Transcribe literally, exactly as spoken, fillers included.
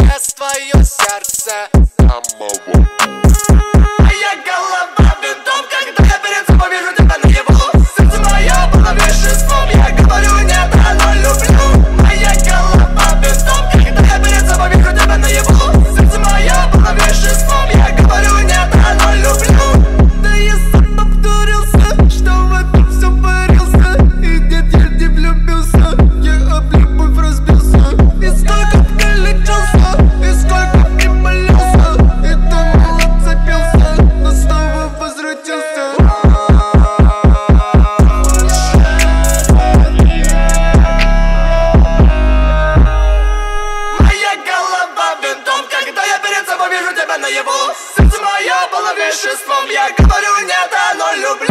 сейчас твое сердце самого. Моя голова винтом, когда я перед собой вижу тебя наяву. Сердце мое было веществом, я говорю нет, оно люблю. Моя голова винтом, когда я перед собой вижу тебя наяву. Сердце мое было веществом, я говорю нет, оно люблю. Да я сам обдурился, что в этом все парился. И нет, я не влюбился, я об любовь разбился. И сколько ты лечился, и сколько ты молился, и думал отцепился, но снова возвратился. Моя голова винтом, когда я перед собой вижу тебя наяву. Сердце мое было веществом, я говорю нет, оно люблю.